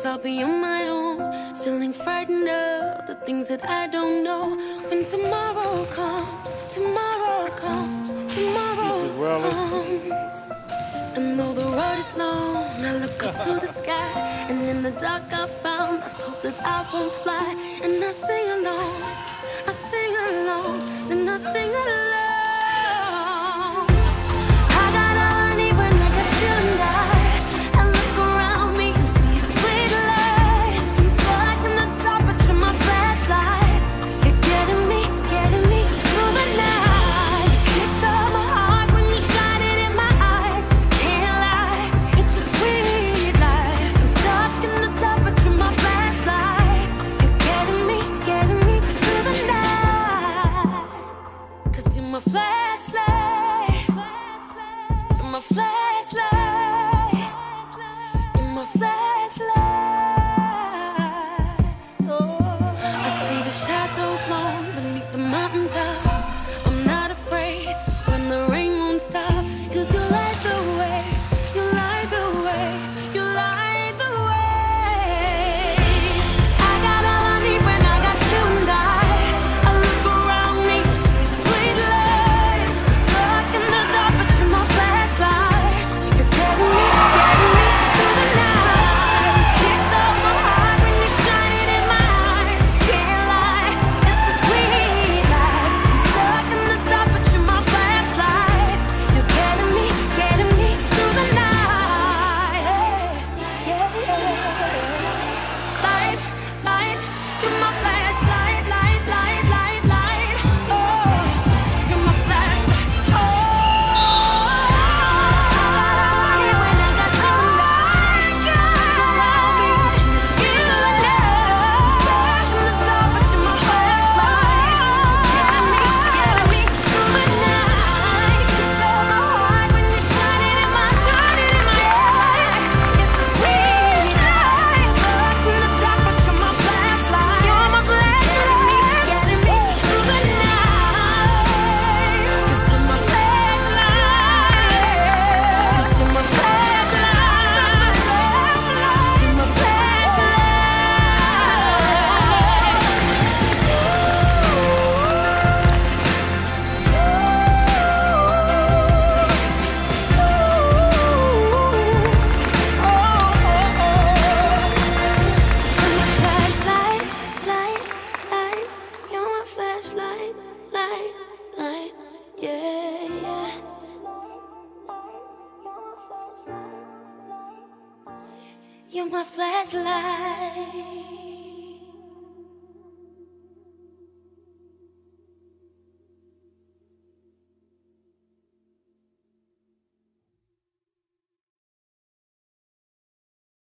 guess I'll be on my own, feeling frightened of the things that I don't know. When tomorrow comes, tomorrow comes, tomorrow comes. And though the road is long, I look up to the sky, and in the dark I found I hope that I won't fly. And I sing along, I sing along, then I sing along. I got all I need when I got you and I look around me and see a sweet life. I'm stuck in the dark, but you're my flashlight. You're getting me through the night. You can't stop my heart when you shine it in my eyes. Can't lie, it's a sweet life. I'm stuck in the dark, but you're my flashlight. You're getting me through the night. 'Cause you're my flashlight. You're my flashlight. You're my flashlight. Oh, I see the shadows long beneath the mountaintop. I'm not afraid when the rain won't stop. 'Cause you light the way, you light the way, you light the way. I got all I need when I got you and I look around me, see a sweet life. I'm stuck in the dark, but you're my flashlight. You're getting me through the night. Can't stop my heart when you shine it in my eyes. Can't lie, it's a sweet life. I'm stuck in the dark, but you're my flashlight. You're getting me through the night. Yeah. Light, you're my flashlight. Light. Oh, you're my flashlight. Oh, when I got you around me, see a sweet love. Stuck in the dark, but you're my flashlight. Getting me through the night. You stole my heart when you shine it in my eyes. It's a sweet life. Stuck in the dark, but you're my flashlight. You're my flashlight. Getting me through the night. 'Cause you're my flashlight. 'Cause you're my flashlight. You're my You're my flashlight, light, yeah. You're my flashlight.